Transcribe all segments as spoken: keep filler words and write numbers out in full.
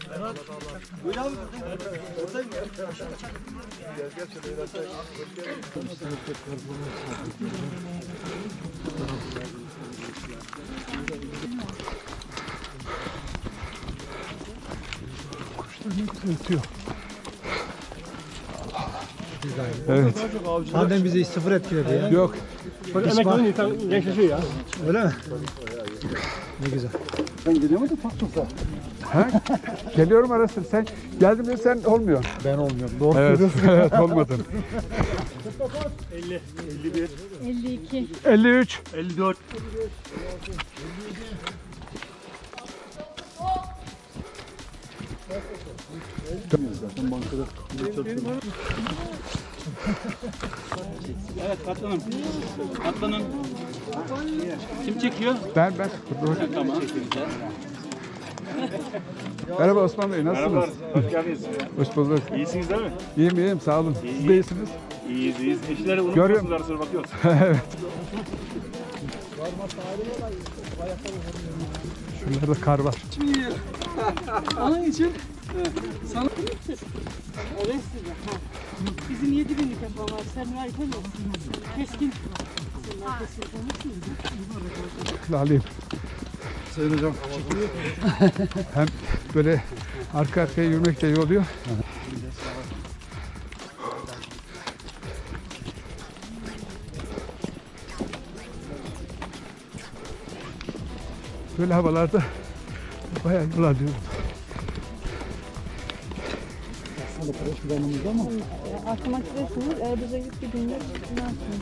Böyle abi. Orada mı? Gel gel şöyle biraz daha. Kuşlar ne güzel ötüyor. Evet. Pandemi bizi sıfır etkiledi ya. Yok. Emekli insan gençleşiyor ya. Öyle mi? Ne güzel. Ben geliyor muydun Fakçok'ta? Ha? Geliyorum arasın. Sen geldin mi sen olmuyor. Ben olmuyorum. Doğru Evet, söylüyorsun. evet olmadın. elli, elli bir, elli iki. elli üç. elli dört. Zaten bankada. Evet katlanın. Katlanın. Kim çekiyor? Ben ben. Tamam. Merhaba Osman Bey, nasılsınız? Merhabalar. Hoş geldiniz. Hoş bulduk. İyisiniz değil mi? İyiyim iyiyim, sağ olun. Siz de iyisiniz. İyiyiz iyiyiz. Eşleri Görüyorum. unutmuyorsunuz arasına bakıyoruz. Evet. Şunlarda kar var. Onun için sana evet size. Bizim yedi binlik yapan var. Sen harika mı? Keskin. Alayım. Sayın hocam. Hem böyle arka arkaya yürümek de iyi oluyor. Böyle havalarda bayağı yol alıyorum. Aslında kreş planımızda ama. Aklıma gidersiniz. Erdoğan'a gidip gidince ne yapayım?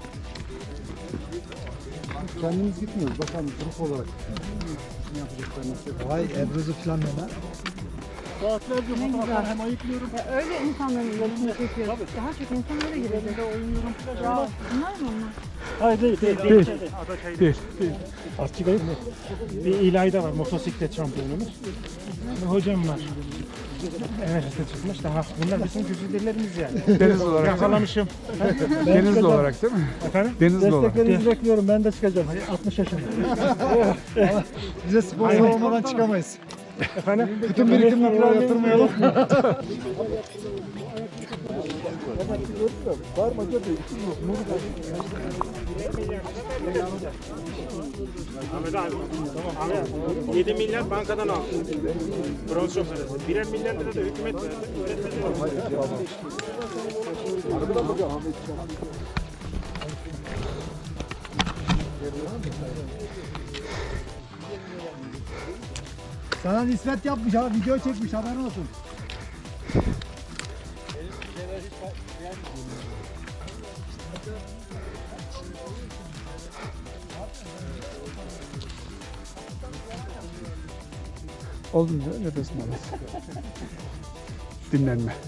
Kendimiz gitmiyoruz. Bakalım grup olarak. Ne yapacaklar nasıl? Vay Ebru'zu falan ne lan? Saatlerce fotoğraflar hem ayıklıyorum. Ya öyle insanların resmini çekiyoruz. Daha çok insanlara girelim. Oynuyorum. Ya bunlar mı onlar? Hayır değil değil. Değil. Değil. Ada şey Değil, değil. Askı Bey bir İlayda var motosiklet şampiyonumuz. Bir hocam var. Everest'e çıkmış daha. Bunlar bizim güzidelerimz yani. Denizli olarak değil mi? Yakalamışım. Denizli olarak değil mi? Efendim? Denizli olarak. Desteklerinizi bekliyorum. Ben de çıkacağım. altmış yaşında. Bize sponsor olmadan çıkamayız. Efendim? Bütün birikimleri oraya yatırmayalım. Var mı acaba? Ahmet abi. Tamam. Ahmet. yedi milyar bankadan al. Bronz şok arası. Birer milyar lira da hükümet verdi. Öğretmenler aldı. Sana nispet yapmış ha, video çekmiş, haberin olsun. Olunca nefes molası. Dinlenme.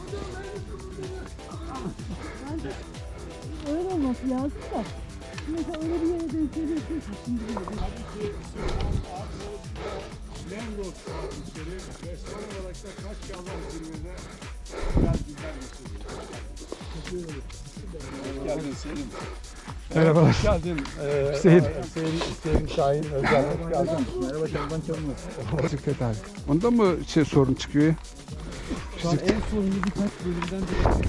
Öyle olması lazım da. Mesela öyle bir yere denk geliyorsun. Şimdi Lemrod kardeşleri restoran olarak da Kaşgarlar zirvede güzel günler geçiriyor. Hoş geldin Selim. Merhabalar. Hoş geldin. Ee, Hüseyin. Hüseyin, Hüseyin Şahin Özcan. Hoş geldin. Merhaba Şaban Çamlı. Bisiklet abi. Onda mı şey sorun çıkıyor ya? Şu an en sonunu birkaç bölümden beri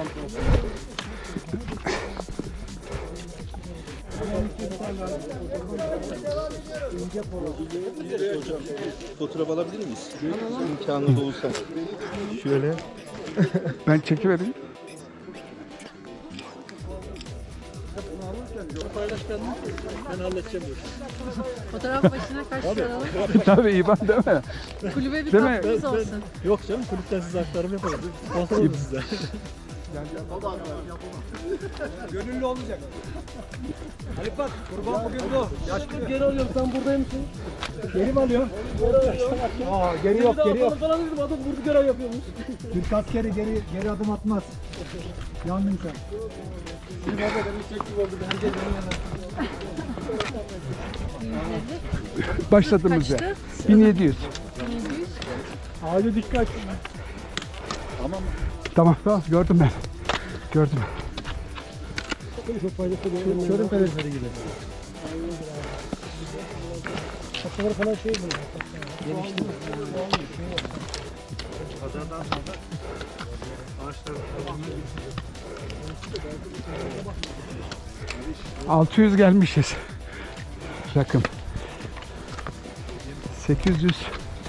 Fotoğraf alabilir miyiz? İmkanı da olsa. şöyle. Ben çekivereyim. Ben halledeceğim. fotoğraf başına kaç lira alalım? Tabii İban değil mi? Kulübe bir Değil mi? katkımız olsun. Yok canım kulüpten size aktarım yaparız. Sponsor olun size. Gönüllü olacak. Ali Pat, kurban bugün bu. Yaşlı geri alıyorum sen buradayım mısın? Geri mi alıyor? Aa, geri yok, geri yok. Falan dedim adam vurdu görev yapıyormuş. Türk askeri geri, geri adım atmaz. Yandın sen. Başladığımız yer. bin yedi yüz. Hadi dikkat. Tamam tamam gördüm ben. Gördüm. Körün perezleri gibi. Kafaları falan şey mi? Pazardan sonra ağaçlar altı yüz gelmişiz. Rakım. sekiz yüz.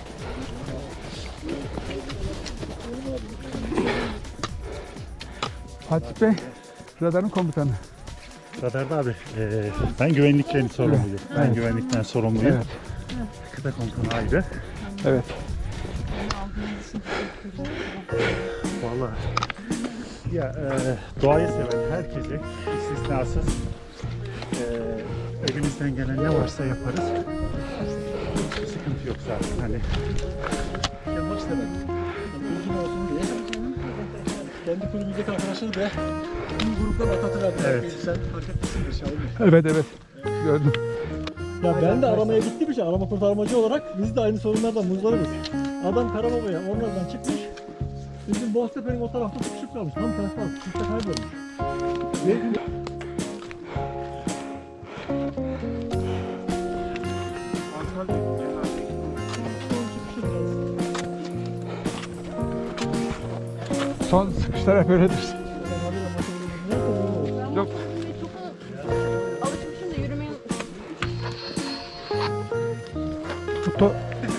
Fatih Bey, radarın komutanı. Radarda abi, e, ben güvenliklerin sorumluyum. Ben Evet. güvenlikten sorumluyum. Evet. Kıta komutanı ayrı. Evet. Vallahi ya e, doğayı seven herkese istisnasız e, elimizden gelen ne varsa yaparız. Hiçbir sıkıntı yok zaten. Hani Yapmak istemedim. Bilgin olsun diye. Kendi kulübümüzdeki arkadaşlar da bir gruptan atatürk Evet. Sen fark etmişsindir Şahin Bey. Evet evet. Gördüm. Ya ben de aramaya gittiğim için arama kurtarmacı olarak biz de aynı sorunlardan muzdaribız. Adam Karababa'ya onlardan çıkmış. Bizim Boztepe'nin o tarafta sıkışıp kalmış. Tam tersi var. Çıkta kaybolmuş. Ve Son sıkışlar hep öyledir. Yok. Çok alışmışım da yürümeye Tuttu.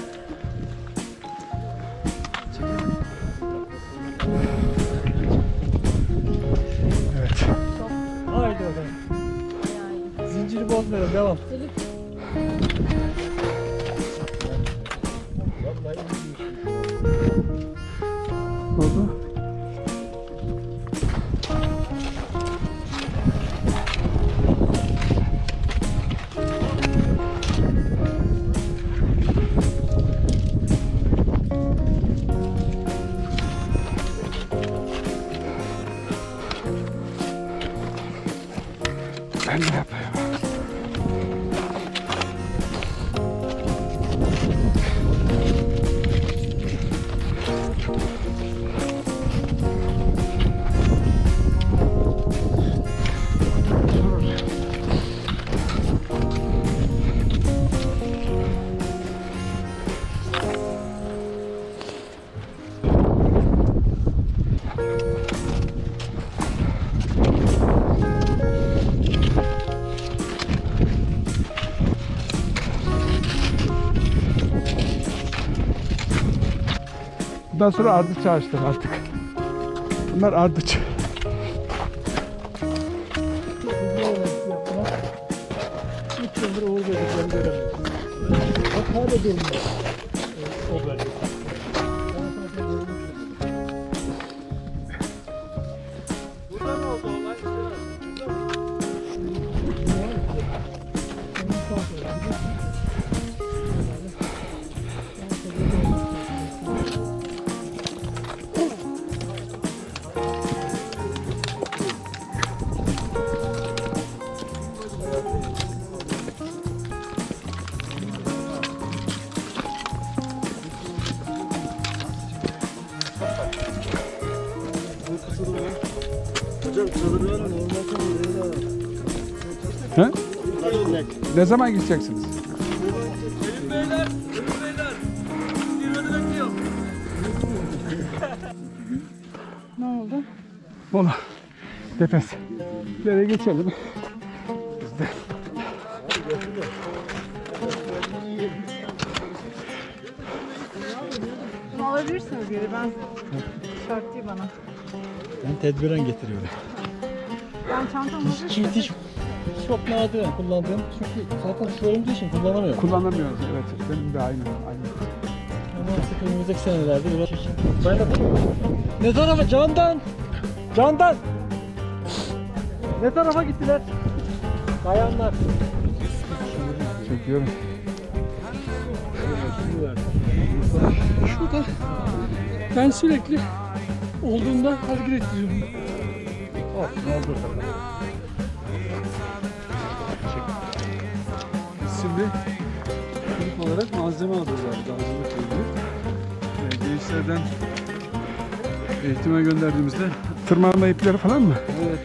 Evet. haydi bakalım. Zinciri bozmayalım. Devam. Oldu. Ben de yapayım. Bundan sonra ardıç ağaçları artık. Bunlar ardıç. üç yıldır Uğur Bey'den göremiyoruz. Bak hala görünüyor. O bölge. Burada ne oldu olay? Hocam çadırlar normal çadırlar. He? Ne zaman gideceksiniz? Selim beyler, Selim beyler. Zirvede bekliyorum. Ne oldu? Mola. Tepes. Nereye geçelim? Biz de. Bunu alabilirsiniz geri. Ben şart değil bana. Ben tedbiren getiriyorum. Ben çantamı Çift iş çok nadiren kullandığım. Çünkü zaten şu olduğu için kullanamıyorum. Kullanamıyoruz. Evet. Benim de aynı. aynı. Ama artık önümüzdeki senelerde biraz... Ben de ne tarafa? Candan! Candan! Ne tarafa gittiler? Bayanlar. Çekiyorum. Şurada ben sürekli olduğunda hareket ettiriyorum. Şimdi kulüp olarak malzeme alıyorlar. Hazırlık kulübü. Ee, gençlerden eğitime gönderdiğimizde Tırmanma ipleri falan mı? evet,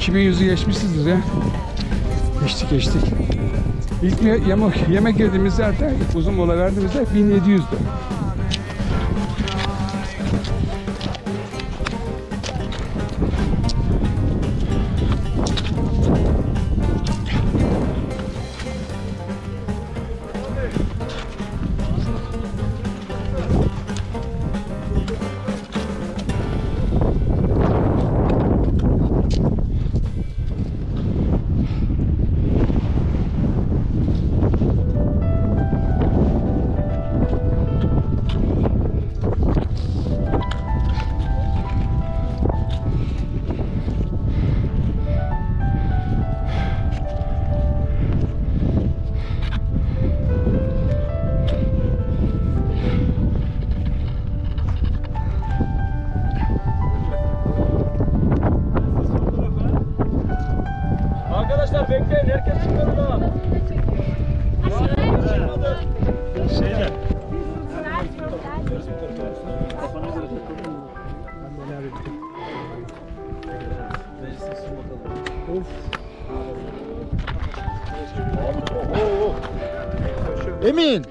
iki bin yüzü geçmişizdir ya. Geçtik geçtik. İlk ye- yemek, yemek yediğimiz zaten uzun mola verdiğimizde bin yedi yüzdü. Arkadaşlar bekleyin, herkes çıkmadı daha. Şeyler. Emin.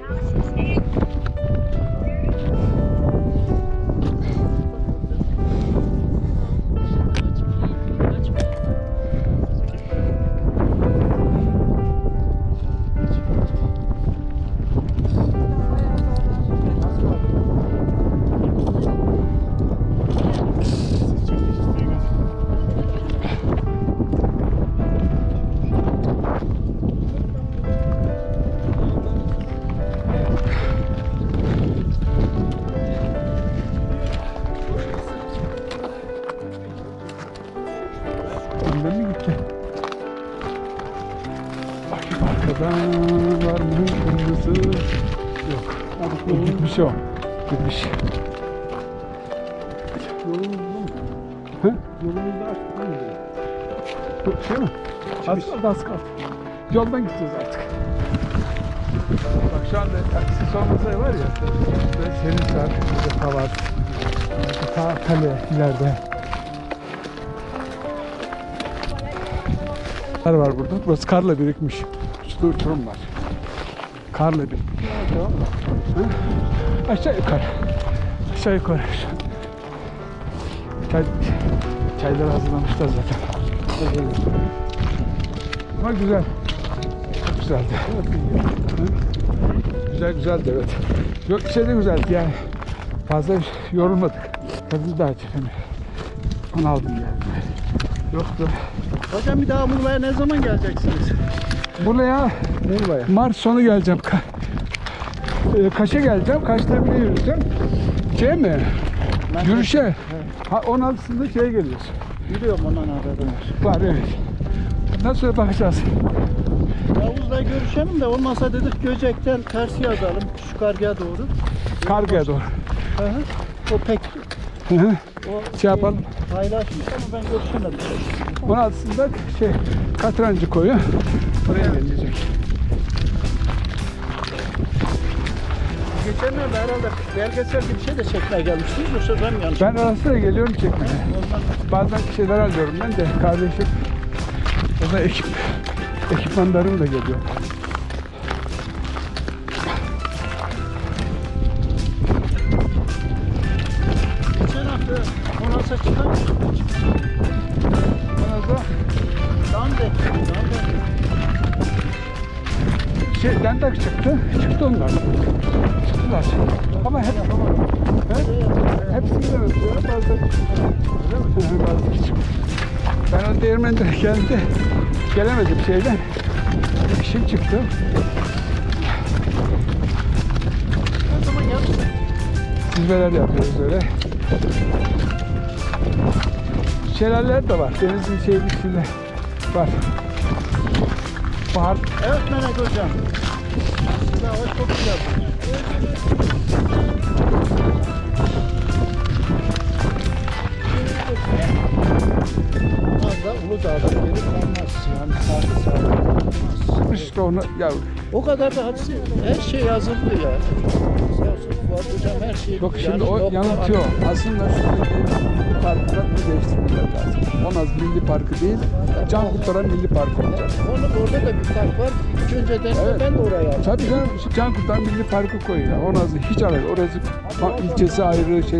Önden mi gitti? Bakayım arkadan var mı kırmızı? Yok. Abi, gitmiş o. Gitmiş. Yolumuz bu mu? Hı? Yolumuzda açtık mı? Bu şey mi? Az kaldı, az kaldı. Yoldan gideceğiz artık. Bak şu anda siz sormanızda var ya, böyle Serinçer, burada Tavar, ta kale ileride. Kar var burada. Burası karla birikmiş. Şurada uçurum var. Karla birikmiş. Tamam mı? Hı? Aşağı yukarı. Aşağı yukarı. Çay, çayları hazırlamışlar zaten. Ama güzel. Çok güzeldi. Hı? Güzel güzeldi evet. Yok şey de güzeldi yani. Fazla yorulmadık. Tadını da açık. Onu aldım yani. Yoktu. Hocam bir daha Muğla'ya ne zaman geleceksiniz? Buraya Muğla'ya. Mart sonu geleceğim. Ka e, Kaş'a geleceğim. Kaş'ta bile yürüyeceğim. Şey mi? Yürüyüşe. Ha, on altısında şeye geliyoruz. Biliyorum ondan haberim var. Var evet. Ondan sonra bakacağız. Yavuz'la görüşelim de olmazsa dedik Göcek'ten ters yazalım şu kargıya doğru. Kargıya doğru. Hı hı. O pek Hı hı. o Şey yapalım. paylaşmış ama ben görüşemedim. on altısında şey Katrancı koyu. Oraya gelecek. Geçenlerde herhalde belgesel bir şey de çekmeye gelmiştiniz yoksa ben mi yanlış? Ben ara sıra geliyorum çekmeye. Bazen şeyler alıyorum ben de kardeşim. O da ekip, ekipmanlarım da geliyor. Geçen hafta Monas'a çıkan Ondan Dandet. Dandet. şey Dendak çıktı. Çıktı onlar. Çıktılar. Ama hep he? Hepsi gidemez. Bazı bazı küçük. Ben o değirmende geldi. Gelemedim şeyden. İşim çıktı. O zaman yarın Hizmeler yapıyoruz öyle. Şelaleler de var. Denizin şeyin içinde var. Bahar. evet Melek hocam. Aslında o çok güzel. Fazla Uludağ'da gelip kalmaz. Yani saati saati kalmaz. İşte onu ya O kadar da hadisi, her şey yazıldı ya. Sağ olsun. var hocam, her şey. Yok şimdi Yani o yok, yanıltıyor. Aslında şuradaki milli parklar değiştirmeler lazım. Onaz Milli Parkı değil, Can Kurtaran Milli Parkı olacak. Onun orada da bir park var. İlk önceden de Evet. ben de oraya aldım. Tabii canım şu Can Kurtaran Milli Parkı koyuyor. Onaz'ı hiç alakası. Orası bak, ilçesi ayrı şey.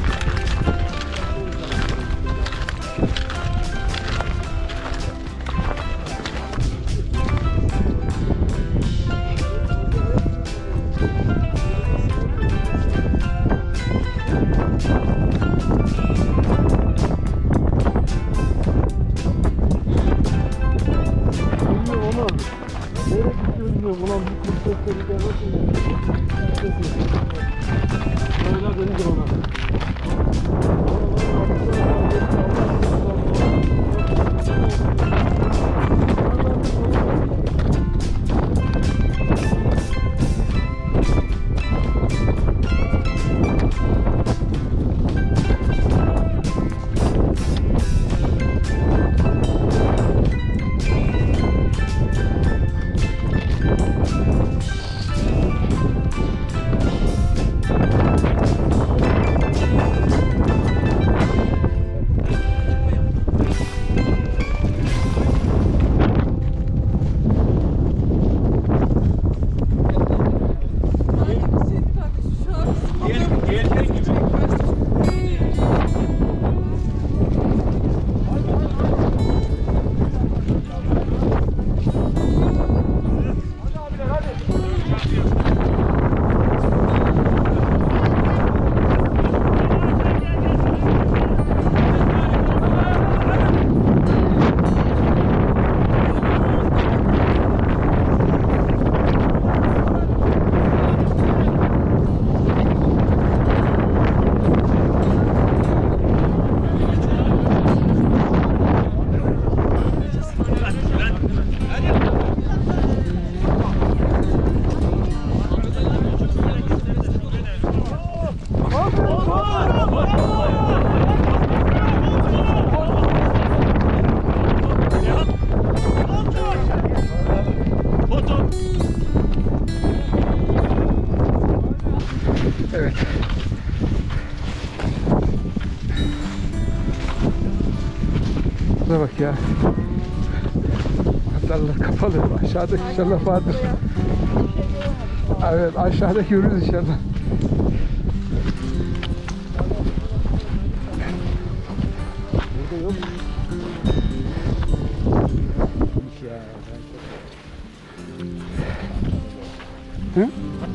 Evet. Şuna bak ya. Hattalar kapalı. Aşağıda inşallah vardır. Evet, aşağıda görürüz inşallah. Hı?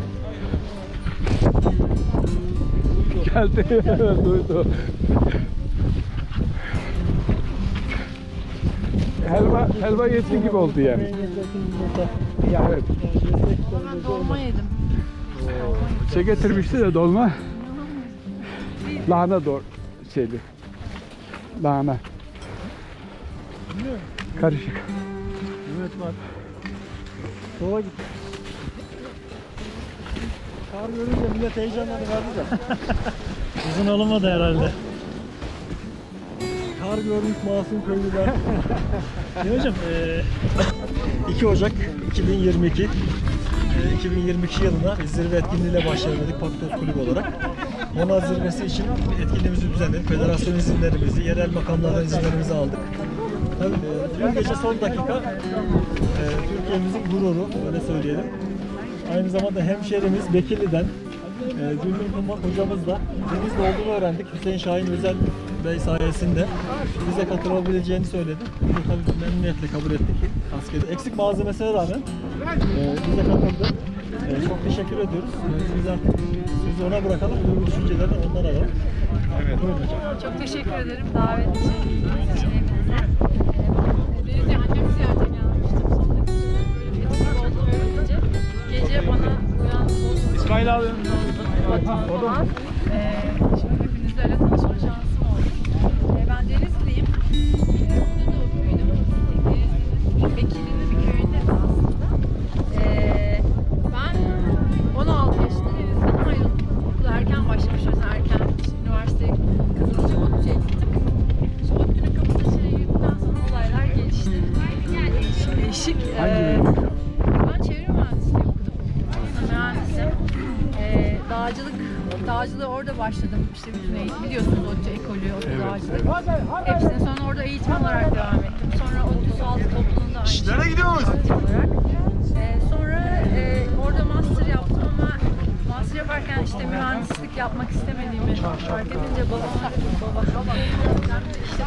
Geldi. Duydu. Helva, helva yesin gibi oldu yani. Ya evet. Ben dolma yedim. Şey getirmişti de dolma. Lahana doğru şeydi. Lahana. Karışık. Evet var. Sola git. Kar görünce millet heyecanlandı verdi de. Uzun olamadı herhalde. Kar görmüş masum köylüler. Ya hocam, iki Ocak iki bin yirmi iki iki bin yirmi iki yılına biz zirve etkinliğiyle başladık Paktos Kulübü olarak. Onaz zirvesi için etkinliğimizi düzenledik. Federasyon izinlerimizi, yerel makamlardan izinlerimizi aldık. Tabii dün gece son dakika e, Türkiye'mizin gururu, öyle söyleyelim. Aynı zamanda hemşehrimiz Bekirli'den e, Gülbin Kumbak hocamız da denizde olduğunu öğrendik. Hüseyin Şahin Özel Bey sayesinde bize katılabileceğini söyledi. Biz de tabii memnuniyetle kabul ettik. Askeri eksik malzemesine rağmen e, bize katıldı. E, çok teşekkür ediyoruz. E, biz artık sözü ona bırakalım. Bu düşüncelerini ondan alalım. Evet. Buyurun hocam. Çok teşekkür ederim davet için. Denizli annem ziyarete gelmiştim. Son dakika böyle bir etkinlik olduğunu öğrenince gece bana uyan oldu. İsmail abi. Falan. Ee, şimdi hepinizle öyle tanışma şansım oldu. Ee, ben Denizliyim. Ee, burada doğup büyüdüm. Denizli'nin Bekirli'nin bir köyünde aslında. Ee, ben on altı yaşında Denizli'den ayrıldım. Okula erken başlamışız. Erken işte, üniversite kazanınca ODTÜ'ye gittim. İşte ODTÜ'nün kapısına girdikten sonra olaylar gelişti. Değişik değişik. Ee, ben çevre mühendisliği okudum. Aslında mühendisim. Ee, dağcılık, dağ orada başladım. İşte bütün eğitim biliyorsunuz ODTÜ ekolü, ODTÜ dağcılık. Hepsini sonra orada eğitim olarak devam ettim. Sonra ODTÜ Sualtı Topluluğu'nda aynı şekilde eğitim olarak. Ee, sonra e, orada master yaptım ama master yaparken işte mühendislik yapmak istemediğimi fark edince babama baba işte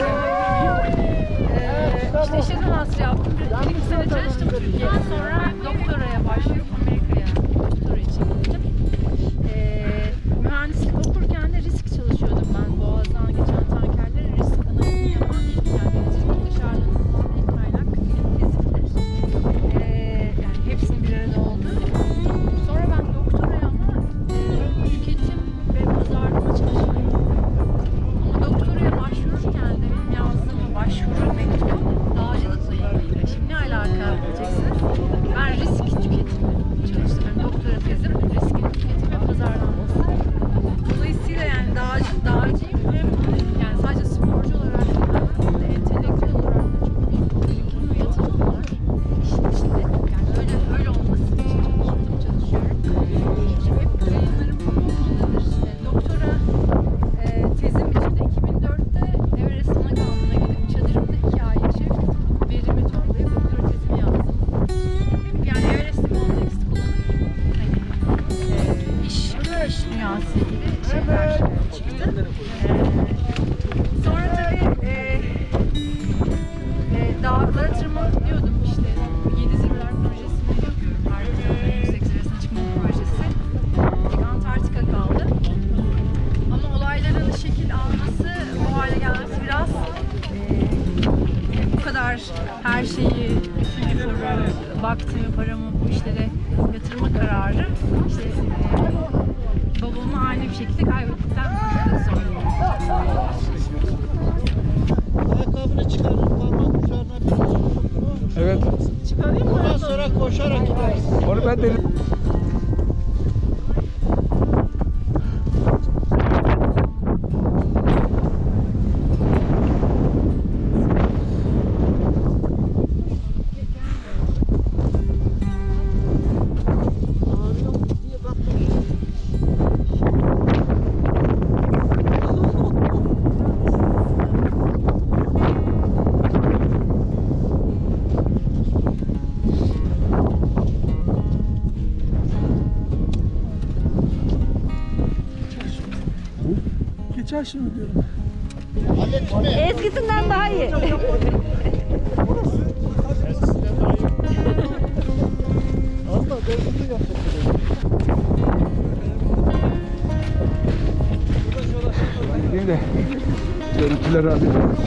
ee, işte işletme master yaptım. Bir iki sene çalıştım Türkiye'de. Sonra doktoraya başlayıp Amerika'ya doktora için gittim. Ee, mühendislik okurken de risk çalışıyordum ben. Boğaz'dan geçen tankerlerin risk analizini yapan ilk, yani denizcilik dışarıdan alınan ilk kaynak tezimdir. Ee, yani hepsinin bir arada oldu. Sonra ben doktoraya ama e, tüketim ve pazarlama çalışıyorum. Ama doktoraya başvururken de benim yazdığım başvuru mektubu dağcılıkla ilgili. Şimdi ne alaka diyeceksiniz? Ben risk tüketimi çalıştım. Yani doktora tezim risk tüketimi ve pazarlanması. Dolayısıyla yani dağcı, dağcıyım ve yani sadece sporcu olarak da entelektüel olarak da çok büyük bir bilgim ve yatırım var. İşin içinde yani öyle öyle olması için çalıştım, çalışıyorum. Hep yayınlarım bu konudadır. E, doktora e, tezim için de iki bin dörtte Everest Ana Kampı'na gidip çadırımda iki ay yaşayıp verimi toplayıp doktora tezimi yazdım. Yani Everest'in konteksti kullanıp hani e, iş, iş dünyası ilgili şeyler çıktı. E, sonra tabii e, e, dağlara tırmanıyordum işte. Yedi Zirveler projesini yapıyorum. Harika yüksek zirvesine çıkma projesi. Bir Antarktika kaldı. Ama olayların şekil alması, bu hale gelmesi biraz e, bu kadar her şeyi, bütün eforu, vaktimi, paramı bu işlere yatırma kararı işte e, babamı ani bir şekilde kaybettikten sonra. Ayakkabını çıkarır, parmak uçlarına bir Evet. çıkarayım mı? Ondan sonra koşarak gideriz. Onu ben de Geçer şimdi diyorum. Eskisinden daha iyi. Hatta dördüncü yapacak. gideyim de görüntüleri alayım.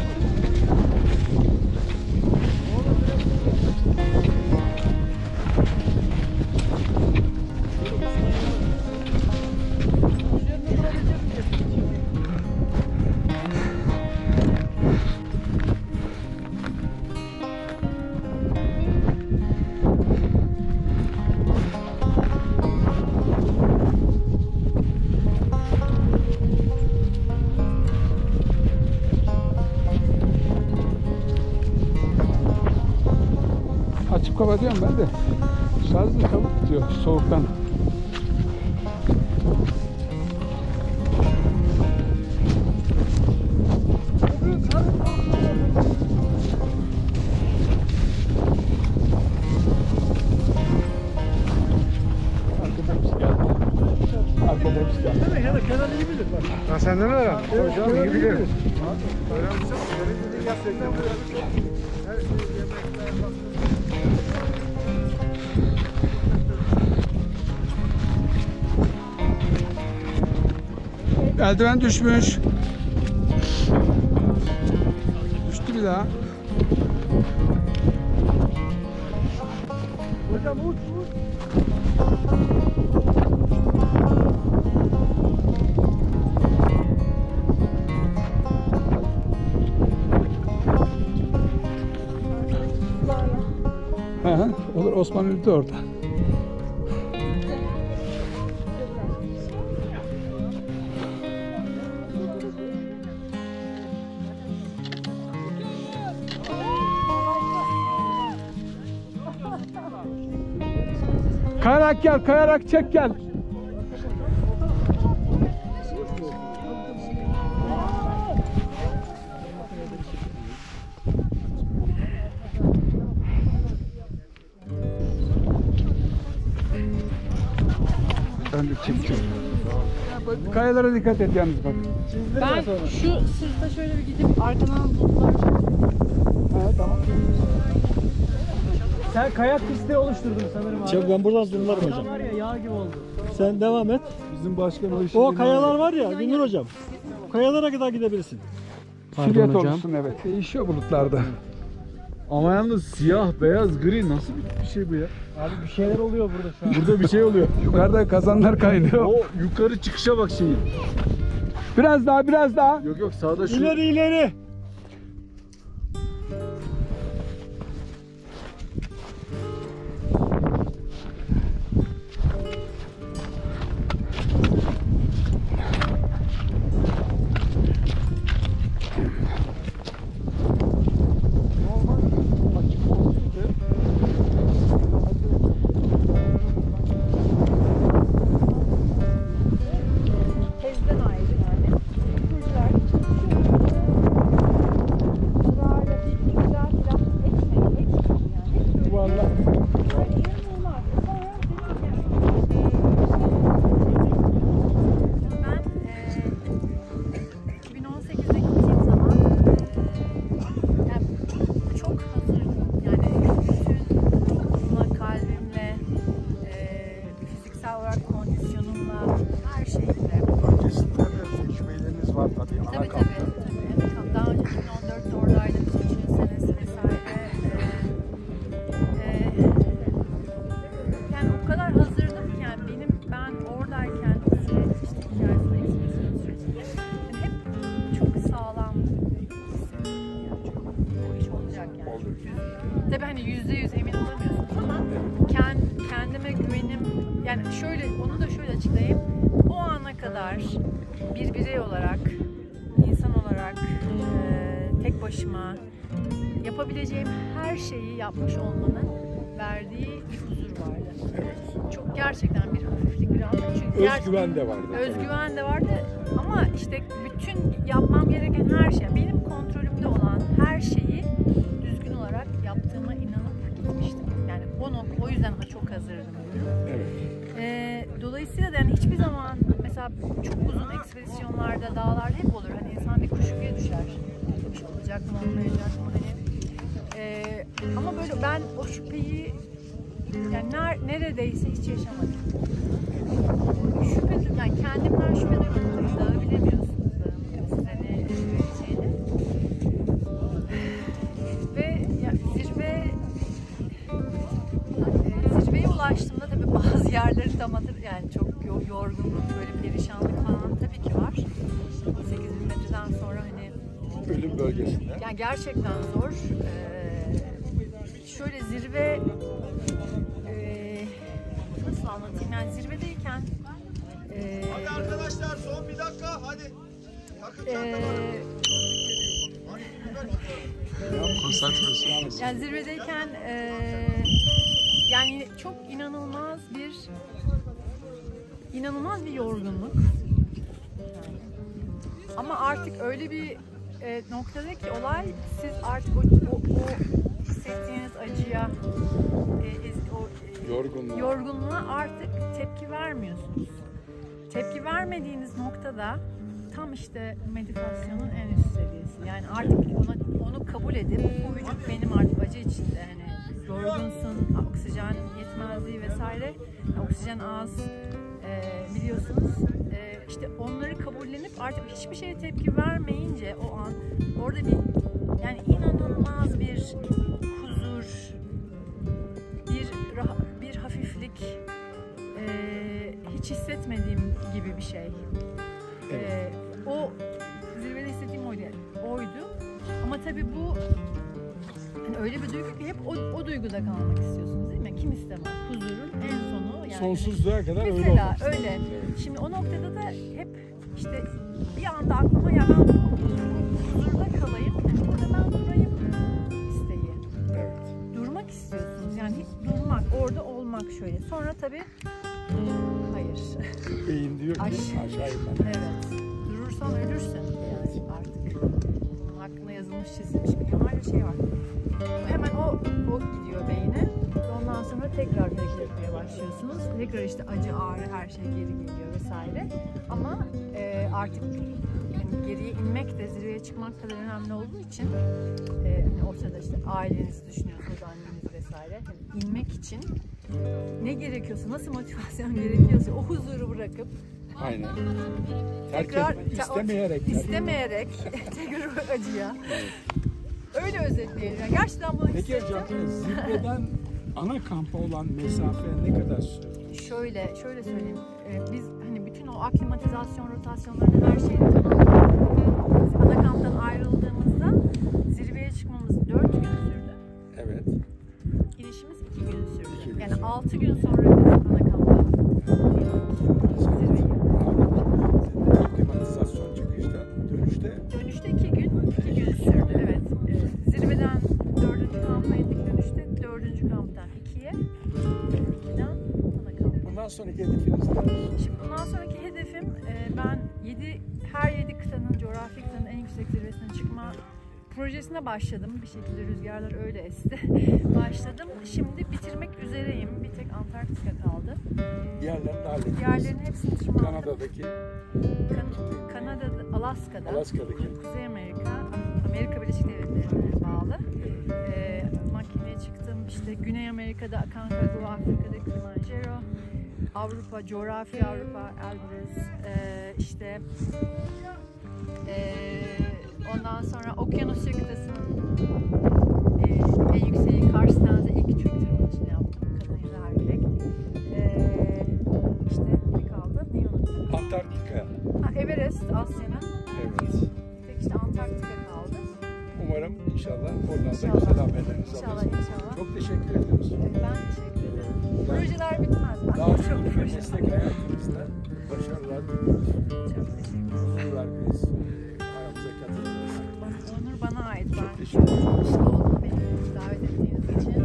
Açıp kapatıyorum ben de. Şarjı çabuk bitiyor soğuktan. Arkada hepsi geldi. Arkada hepsi geldi. Demek ya da Kenan iyi bilir bak. Ben senden öğrendim. Evet, Hocam Kenan iyi bilirim. Öğrenmişsem gerekli gerçekten her şeyi yemekler bak. Eldiven düşmüş. Düştü bir daha. Hocam uç uç. Hı hı, olur, Osman Ünlü de orada. Kayarak gel, kayarak çek gel. Ben de çekiyorum. Kayalara dikkat et yalnız bak. Ben şu sırta şöyle bir gidip arkadan bulutlar. Ha, tamam. Sen kayak pisti oluşturdun sanırım abi. Çabuk ben buradan zoomlarım Adam hocam. var ya yağ gibi oldu. Sen devam et. Bizim başkan o işi. O kayalar var ya Güngör hocam. O kayalara kadar gidebilirsin. Silüet olursun evet. Değişiyor bulutlarda. Ama yalnız siyah, beyaz, gri nasıl bir şey bu ya? Abi bir şeyler oluyor burada şu an. Burada bir şey oluyor. Yukarıda kazanlar kaynıyor. O yukarı çıkışa bak şeyin. Biraz daha, biraz daha. Yok yok sağda şu. İleri ileri. Tezden ayrı yani. Projeler çalışıyor. Zararla bir güzel biraz ekmek, ekmek yani. Yuvarlak. Böyle inanılmaz. Sonra ben eee iki bin on sekizde gittiğim zaman eee, yani çok hazırdım. Yani bütün ruhumla, kalbimle, eee, fiziksel olarak kondisyonumla, her şeyimle. Öncesinde de tecrübeleriniz var tabii. Ana Tabii kamp. tabii. tabii. Evet, daha önce iki bin on dörtte oradaydım. Üçüncü senesi vesaire. Ee, e, yani o kadar hazırdım ki yani benim ben oradayken o süreç işte hikayesinde ekspedisyon sürecinde yani hep çok sağlam hissettim. Yani çok o iş olacak yani. Çok düz. Tabii hani yüzde yüz emin olamıyorsunuz ama kend, kendime güvenim yani şöyle onu da şöyle açıklayayım. O ana kadar bir birey olarak, insan olarak e, tek başıma yapabileceğim her şeyi yapmış olmanın verdiği bir huzur vardı. Çok gerçekten bir hafiflik, bir rahatlık. Çünkü ger- Özgüven de vardı. özgüven de vardı ama işte bütün yapmam gereken her şey, benim kontrolümde olan her şeyi düzgün olarak yaptığıma inanıp gitmiştim. Yani o, nok- o yüzden çok hazırdım. Evet. Ee, dolayısıyla da yani hiçbir zaman mesela çok uzun ekspedisyonlarda, dağlarda hep olur. Hani insan bir kuşkuya düşer. Bir şey olacak mı, olmayacak mı? Hani, ee, ama böyle ben o şüpheyi yani ner- neredeyse hiç yaşamadım. Şüphe, yani kendimden şüphe duymadım. Tabii dağı bilemiyorsunuz. Dağın size ne vereceğini. Ve ya, zirve e, zirveye ulaştığımda tabii bazı yerleri tam hatır, yani çok yorgunluk, böyle perişanlık falan tabii ki var. sekiz bin metreden sonra hani Ölüm bölgesinde. yani gerçekten zor. Ee, şöyle zirve e, nasıl anlatayım yani zirvedeyken e, Hadi arkadaşlar son bir dakika hadi. e, yani zirvedeyken e, yani çok inanılmaz bir inanılmaz bir yorgunluk. Ama artık öyle bir e, noktada ki olay siz artık o, o, o hissettiğiniz acıya e, ez- o e, Yorgunluğa. yorgunluğa artık tepki vermiyorsunuz. Tepki vermediğiniz noktada tam işte meditasyonun en üst seviyesi. Yani artık ona, onu kabul edip bu vücut benim artık acı içinde hani yorgunsun, oksijen yetmezliği vesaire, oksijen az e, biliyorsunuz. E, işte onları kabullenip artık hiçbir şeye tepki vermeyince o an orada bir yani inanılmaz bir huzur, bir rah- bir hafiflik, e, hiç hissetmediğim gibi bir şey. E, o zirvede hissettiğim oydu, oydu. Ama tabii bu yani öyle bir duygu ki hep o, o duyguda kalmak istiyorsunuz değil mi? Kim istemez? Huzurun en sonu yani. Sonsuzluğa kadar öyle Mesela olmak istiyoruz. öyle. Şimdi o noktada da hep işte bir anda aklıma ya ben bu huzurda kalayım, burada ben durayım isteği. Evet. Durmak istiyorsunuz yani hiç durmak, orada olmak şöyle. Sonra tabii hayır. Beyin diyor ki Ay. aşağı inmem. Evet. Durursan ölürsün yani artık. Bunun hakkında yazılmış, çizilmiş milyonlarca şey var. hemen o, o gidiyor beyne. Ondan sonra tekrar hareket etmeye başlıyorsunuz. Tekrar işte acı, ağrı, her şey geri geliyor vesaire. Ama e, artık yani geriye inmek de zirveye çıkmak kadar önemli olduğu için e, hani ortada işte ailenizi düşünüyorsunuz, annenizi vesaire. Yani inmek için ne gerekiyorsa, nasıl motivasyon gerekiyorsa o huzuru bırakıp Aynen. Terk tekrar etme, istemeyerek. terk istemeyerek tekrar o acıya. Öyle özetleyelim. Yani gerçekten bunu Peki hocam, zirveden ana kampa olan mesafe ne kadar sürdü? Şöyle, şöyle söyleyeyim. Ee, biz hani bütün o aklimatizasyon rotasyonlarını her şeyini tamamladık. Biz ana kamptan ayrıldığımızda zirveye çıkmamız dört gün sürdü. Evet. Gidişimiz iki gün sürdü. İki gün yani sürdü. altı gün sonra biz ana kampta zirveyi. Aklimatizasyon çıkışta, dönüşte. Dönüşte iki gün, iki gün sürdü. Evet. Ee, zirveden dördüncü kampa indik. Dönüşte dördüncü kamptan ikiye. ikiden ana kampa. Bundan sonraki hedefiniz ne? Şimdi bundan sonraki hedefim e, ben yedi her yedi kıtanın, coğrafi kıtanın en yüksek zirvesine çıkma projesine başladım. Bir şekilde rüzgarlar öyle esti. Başladım. Şimdi bitirmek üzereyim. Bir tek Antarktika kaldı. Diğerlerini hallediniz. Diğerlerin hepsini tırmandım. Kanada'daki, Kan- Kanada'da, Alaska'da, Alaska'daki. Kuzey Amerika, Amerika Birleşik Devletleri'ne bağlı. E, makineye çıktım. İşte Güney Amerika'da Aconcagua, Afrika'da Kilimanjaro, Avrupa, coğrafi Avrupa, Elbrus, e, işte e, ondan sonra Okyanusya kıtasının e, en yükseği Karsten'de ilk Türk tırmanışını yaptım, kadın ya da erkek. E, işte ne kaldı? Neyi unuttum? Antarktika. Ha, Everest, Asya'nın. Evet. Tek işte Antarktika kaldı. Umarım inşallah oradan da İnşallah. güzel haberlerinizi İnşallah, alırsınız. inşallah. Çok teşekkür ediyoruz. Ben teşekkür ederim. Projeler bitmez. Ben Daha çok çok proje meslek hayatınızda başarılar diliyoruz. Çok teşekkür ederim. Onur verdiniz. Aramıza katıldınız. Onur bana ait. Ben Çok teşekkür ederim. çok mutlu oldum beni davet ettiğiniz için.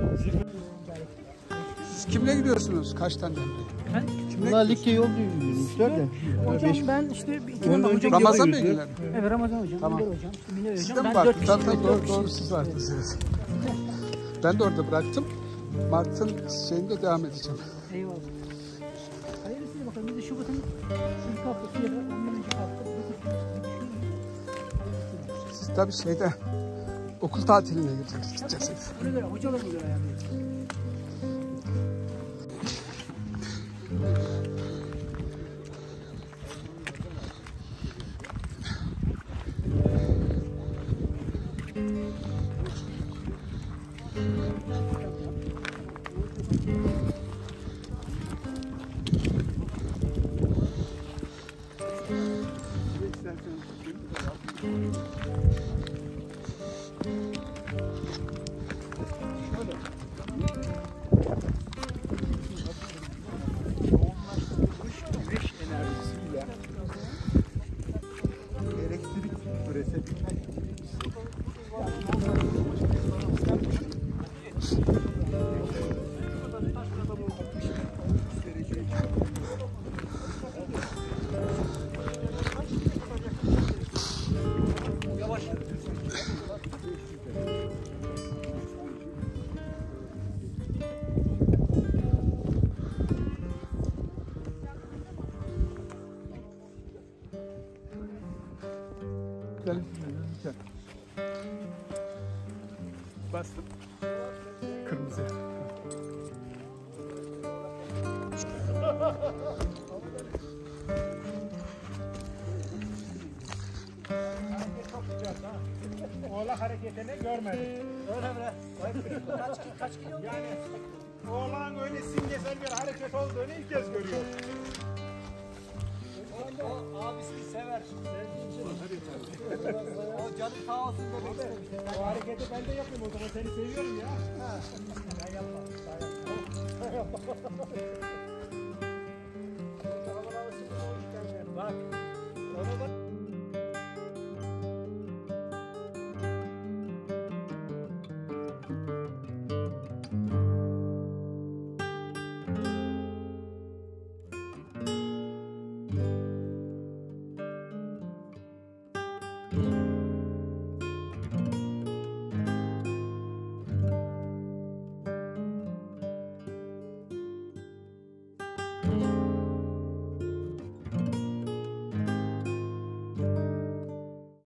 Siz kimle gidiyorsunuz? Kaç tane? Bunlar Likya yol yürümüşler de. Hocam ben işte iki Ondan önce Ramazan gidiyoruz bilgiler. Evet Ramazan hocam, Tamam. Münir hocam, işte Münir Siz de hocam. mi Ben dört baktınız? kişi. Tabii tabii dört doğru, kişi. doğru siz vardınız. Evet. Ben de orada bıraktım. Mart'ın şeyinde devam edeceğim. Eyvallah. Hayırlısı bakalım. Biz de Şubat'ın ilk haftası ya da ondan önceki hafta. Siz tabii şeyde okul tatiline gideceksiniz. Ona göre hocalar buluyor yani. Yoğunlaştırılmış güneş enerjisiyle elektrik üretebilmek için bastım. Kırmızı. Oğlan hareketini görmedim. Öyle bre. Kaç, kaç kilo? Yani oğlan öyle simgesel bir hareket olduğunu ilk kez görüyorum. O abisini sever. O canı sağ olsun demek istemiştim. O hareketi ben de yapayım o zaman seni seviyorum ya. Ha. Sen yapma. Sen yapma. Bak. Onu da